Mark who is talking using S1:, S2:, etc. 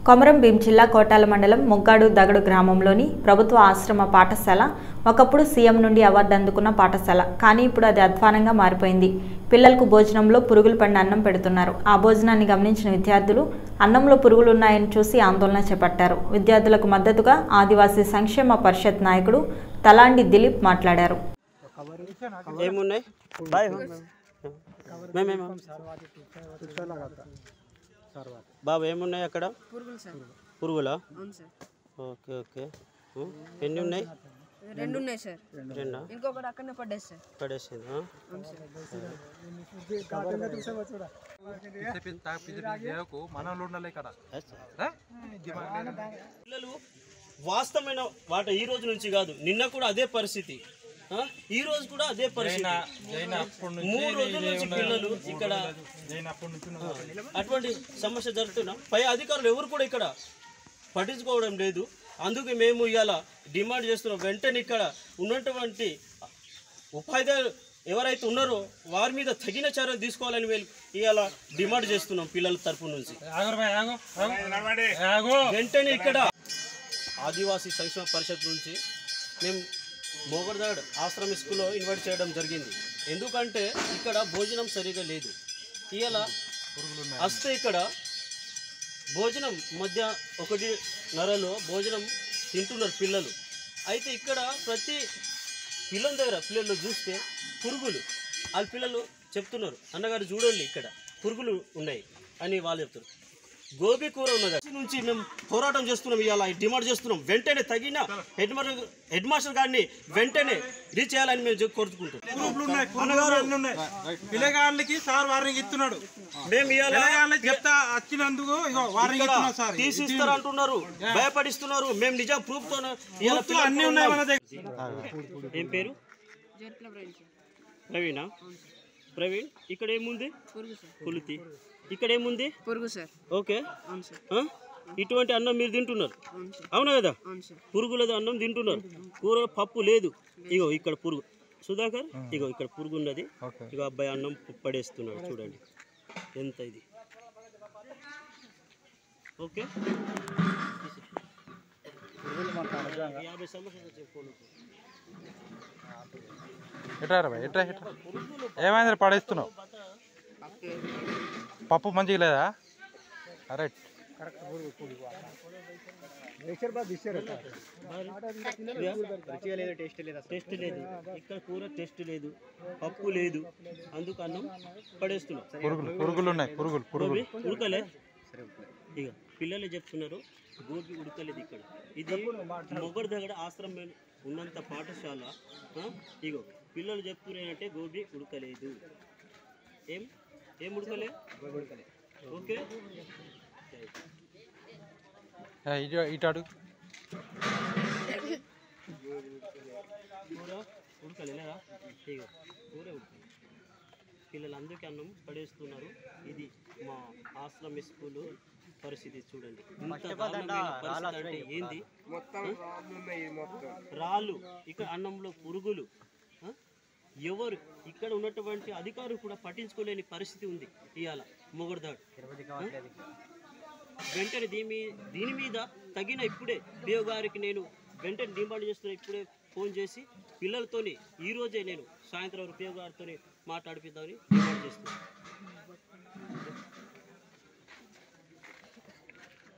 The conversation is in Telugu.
S1: కొమరం భీం జిల్లా కోటాల మండలం మొగ్గాడు దగడు గ్రామంలోని ప్రభుత్వ ఆశ్రమ పాఠశాల ఒకప్పుడు సీఎం నుండి అవార్డు అందుకున్న పాఠశాల కానీ ఇప్పుడు అది అధ్వానంగా మారిపోయింది. పిల్లలకు భోజనంలో పురుగులు పడిన అన్నం పెడుతున్నారు. ఆ భోజనాన్ని గమనించిన విద్యార్థులు అన్నంలో పురుగులు ఉన్నాయని చూసి ఆందోళన చేపట్టారు. విద్యార్థులకు మద్దతుగా ఆదివాసీ సంక్షేమ పరిషత్ నాయకుడు తలాండి దిలీప్ మాట్లాడారు.
S2: బాబు ఏమున్నాయి అక్కడ? పురుగులా? Okay okay. ఎన్ని ఉన్నాయి?
S3: రెండు ఉన్నాయి సార్.
S2: రెండా?
S3: ఇంకొకటి అక్కడనే పడేసి సార్.
S2: పడేసిందా? పిల్లలు వాస్తవమైన వాట ఈ రోజు నుంచి కాదు, నిన్న కూడా అదే పరిస్థితి, ఈ రోజు కూడా అదే పరిస్థితి. 3 రోజుల నుంచి పిల్లలు ఇక్కడ అటువంటి సమస్య జరుగుతున్నా పై అధికారులు ఎవరు కూడా ఇక్కడ పట్టించుకోవడం లేదు. అందుకే మేము ఇవాళ డిమాండ్ చేస్తున్నాం, వెంటనే ఇక్కడ ఉన్నటువంటి ఉపాధ్యాయులు ఎవరైతే ఉన్నారో వారి మీద తగిన చర్యలు తీసుకోవాలని ఇవాళ డిమాండ్ చేస్తున్నాం పిల్లల తరపు నుంచి. వెంటనే ఇక్కడ ఆదివాసీ సంక్షేమ పరిషత్ నుంచి మేము మోగర్దాడ్ ఆశ్రమ స్కూల్లో ఇన్వైట్ చేయడం జరిగింది. ఎందుకంటే ఇక్కడ భోజనం సరిగా లేదు. ఇవాళ వస్తే ఇక్కడ భోజనం మధ్య 1:30 భోజనం తింటున్నారు పిల్లలు. అయితే ఇక్కడ ప్రతి పిల్లల దగ్గర పిల్లలు చూస్తే పురుగులు, వాళ్ళ పిల్లలు చెప్తున్నారు, అన్నగారు చూడండి ఇక్కడ పురుగులు ఉన్నాయి అని వాళ్ళు చెప్తారు. గోబీ కూర ఉన్నది నుంచి మేము పోరాటం చేస్తున్నాం, ఇవాళ డిమాండ్ చేస్తున్నాం. వెంటనే తగిన హెడ్ మాస్టర్ గారిని వెంటనే రీచ్ చేయాలని మేము కోరుకుంటున్నాం.
S4: పిల్లగాళ్ళకి సార్ వార్నింగ్ ఇస్తున్నాడు.
S2: మేము
S4: చెప్తా వచ్చినందుకు
S2: తీసిస్తారు అంటున్నారు, భయపడిస్తున్నారు. మేము నిజం ప్రూఫ్ తో
S4: అన్ని ఉన్నాయి మన దగ్గర.
S2: ఏం పేరు? ప్రవీణా? ప్రవీణ్, ఇక్కడ ఏముంది? పులితి. ఇక్కడ ఏముంది?
S3: పురుగు సార్.
S2: ఓకే, ఇటువంటి అన్నం మీరు తింటున్నారు, అవునా కదా? పురుగులది అన్నం తింటున్నారు, కూర పప్పు లేదు. ఇగో ఇక్కడ పురుగు. సుధాకర్, ఇగో ఇక్కడ పురుగు ఉన్నది. ఇగో అబ్బాయి అన్నం పడేస్తున్నాడు, చూడండి ఎంత ఇది. ఓకే, 50 సంవత్సరాలు చెప్పు.
S4: ఏమైంది పడేస్తున్నావు? పప్పు మంచిగా లేదా? కరెక్ట్.
S2: టెస్ట్ లేదు ఇక్కడ, కూర టెస్ట్ లేదు, పప్పు లేదు, అందుకు అన్నం పడేస్తున్నాం.
S4: పురుగులు ఉన్నాయి. పురుగులు
S2: ఉడకలే. ఇక పిల్లలు చెప్తున్నారు గోబీ ఉడకలేదు ఇక్కడ. ఇది మొగర్ దగ్గర ఆశ్రమం ఉన్నంత పాఠశాల. ఇగో పిల్లలు చెప్తున్నారంటే గోబీ ఉడకలేదు. ఏం ఉడకలే? ఓకే,
S4: ఇటు అడుగు.
S2: కూర ఉడకలేదా? ఇగో కూర ఉడకలేదు. పిల్లలు అందుకే అన్నం పడేస్తున్నారు. ఇది మా ఆశ్రమ స్కూలు పరిస్థితి చూడండి. అంటే ఏంది? రాళ్ళు, ఇక్కడ అన్నంలో పురుగులు. ఎవరు ఇక్కడ ఉన్నటువంటి అధికారులు కూడా పట్టించుకోలేని పరిస్థితి ఉంది ఇవాళ మొగర్దాడ్. వెంటనే దీని మీద తగిన ఇప్పుడే పిఓ గారికి నేను వెంటనే డిమాండ్ చేస్తున్నా. ఇప్పుడే ఫోన్ చేసి పిల్లలతోని ఈరోజే నేను సాయంత్రం పిఓ గారితో మాట్లాడిపిద్దామని డిమాండ్ చేస్తున్నాను.